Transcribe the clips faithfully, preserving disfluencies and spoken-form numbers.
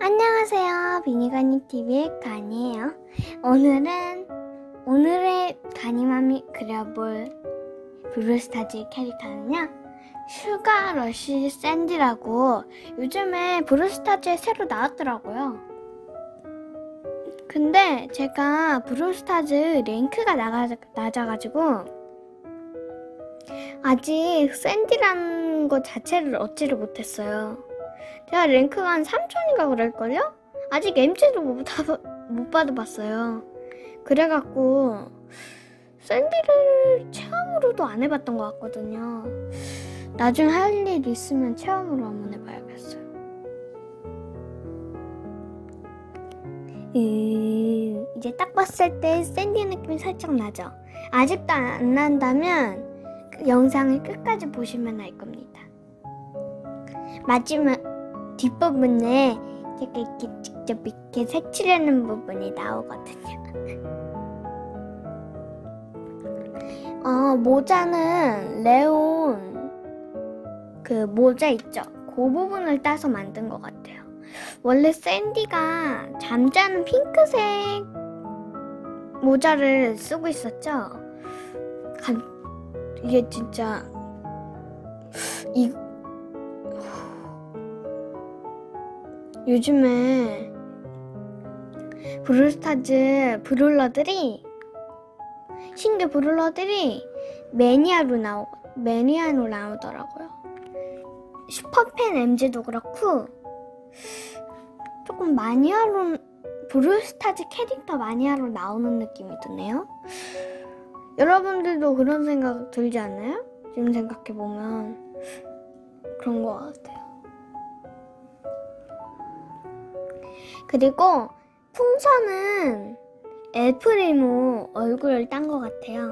안녕하세요. 비니가니티비의 가니예요. 오늘은 오늘의 가니맘이 그려볼 브롤스타즈 캐릭터는요, 슈가 러쉬 샌디라고 요즘에 브롤스타즈에 새로 나왔더라고요. 근데 제가 브롤스타즈 랭크가 나가, 낮아가지고 아직 샌디라는 것 자체를 얻지를 못했어요. 제가 랭크가 한 삼천인가 그럴걸요? 아직 엠지도 못, 못 받아봤어요. 그래갖고 샌디를 체험으로도 안 해봤던 것 같거든요. 나중에 할 일 있으면 체험으로 한번 해봐야겠어요. 음, 이제 딱 봤을 때 샌디 느낌이 살짝 나죠? 아직도 안 난다면 그 영상을 끝까지 보시면 알 겁니다. 마지막 뒷부분에 제가 이렇게 직접 이렇게 색칠하는 부분이 나오거든요. 어, 모자는 레온 그 모자 있죠? 그 부분을 따서 만든 것 같아요. 원래 샌디가 잠자는 핑크색 모자를 쓰고 있었죠? 간, 이게 진짜 이 요즘에 브롤스타즈 브롤러들이 신규 브롤러들이 매니아로 나오 매니아로 나오더라고요. 슈퍼팬 엠지도 그렇고 조금 마니아로 브롤스타즈 캐릭터 마니아로 나오는 느낌이 드네요. 여러분들도 그런 생각 들지 않나요? 지금 생각해보면 그런 것 같아요. 그리고 풍선은 엘프리모 얼굴을 딴 것 같아요.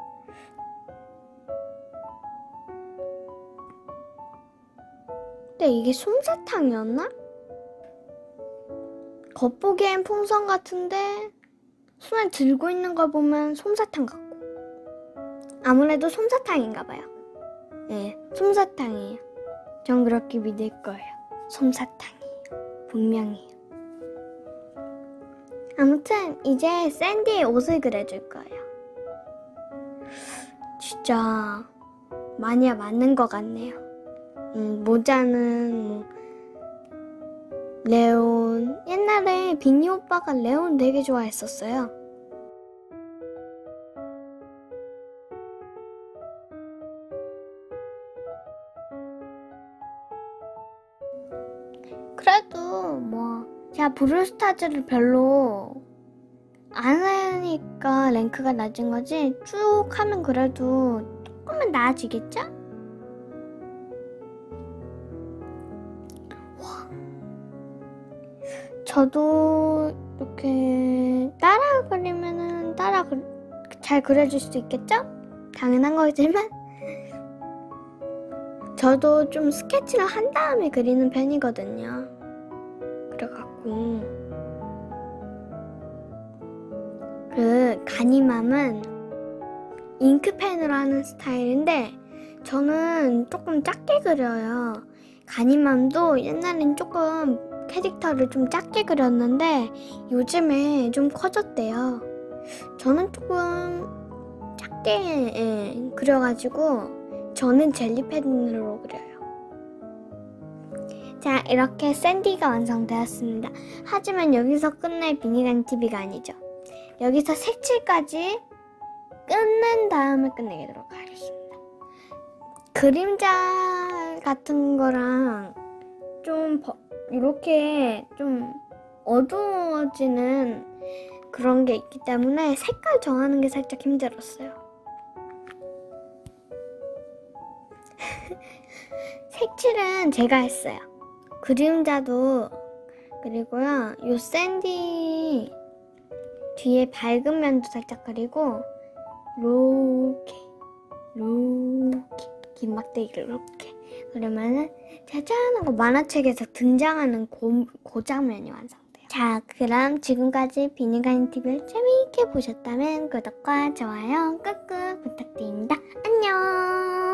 근데 이게 솜사탕이었나? 겉보기엔 풍선 같은데 손에 들고 있는 걸 보면 솜사탕 같고, 아무래도 솜사탕인가봐요. 네, 솜사탕이에요. 전 그렇게 믿을 거예요. 솜사탕이에요. 분명히요. 아무튼 이제 샌디의 옷을 그려줄 거예요. 진짜 마니아 맞는 것 같네요. 음, 모자는 뭐 레온. 옛날에 비니 오빠가 레온 되게 좋아했었어요. 그래도 뭐 제가 브롤스타즈를 별로 안 하니까 랭크가 낮은 거지, 쭉 하면 그래도 조금은 나아지겠죠? 와. 저도 이렇게 따라 그리면은 따라 그, 잘 그려줄 수 있겠죠? 당연한 거지만 저도 좀 스케치를 한 다음에 그리는 편이거든요. 그래갖고 그 가니맘은 잉크펜으로 하는 스타일인데 저는 조금 작게 그려요. 가니맘도 옛날엔 조금 캐릭터를 좀 작게 그렸는데 요즘에 좀 커졌대요. 저는 조금 작게 예, 그려가지고 저는 젤리펜으로 그려요. 자, 이렇게 샌디가 완성되었습니다. 하지만 여기서 끝날 비니가니티비가 아니죠. 여기서 색칠까지 끝낸 다음에 끝내도록 하겠습니다. 그림자 같은 거랑 좀 이렇게 좀 어두워지는 그런 게 있기 때문에 색깔 정하는 게 살짝 힘들었어요. 색칠은 제가 했어요. 그림자도 그리고요, 요 샌디 뒤에 밝은 면도 살짝 그리고 이렇게 이렇게 긴 막대기를 이렇게 그러면은 짜잔 하고 만화책에서 등장하는 고, 고 장면이 완성돼요. 자, 그럼 지금까지 비니가니티비를 재미있게 보셨다면 구독과 좋아요 꾹꾹 부탁드립니다. 안녕.